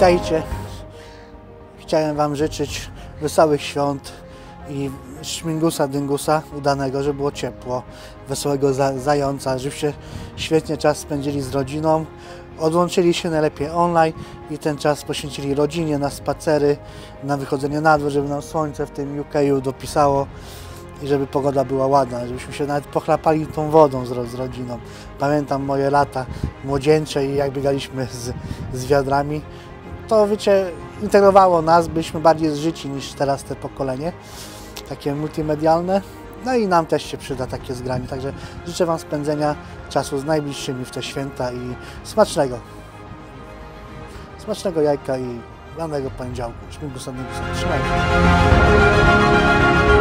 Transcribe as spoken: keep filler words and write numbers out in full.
Witajcie. Chciałem Wam życzyć wesołych świąt i szmingusa dyngusa udanego, żeby było ciepło, wesołego za zająca, żebyście świetnie czas spędzili z rodziną, odłączyli się najlepiej online i ten czas poświęcili rodzinie, na spacery, na wychodzenie na dwór, żeby nam słońce w tym U K u dopisało i żeby pogoda była ładna, żebyśmy się nawet pochlapali tą wodą z, z rodziną. Pamiętam moje lata młodzieńcze i jak biegaliśmy z, z wiadrami. To, wiecie, integrowało nas, byliśmy bardziej zżyci niż teraz te pokolenie, takie multimedialne. No i nam też się przyda takie zgranie, także życzę Wam spędzenia czasu z najbliższymi w te święta i smacznego. Smacznego jajka i lanego poniedziałku. Szmingusa dyngusa. Trzymajcie.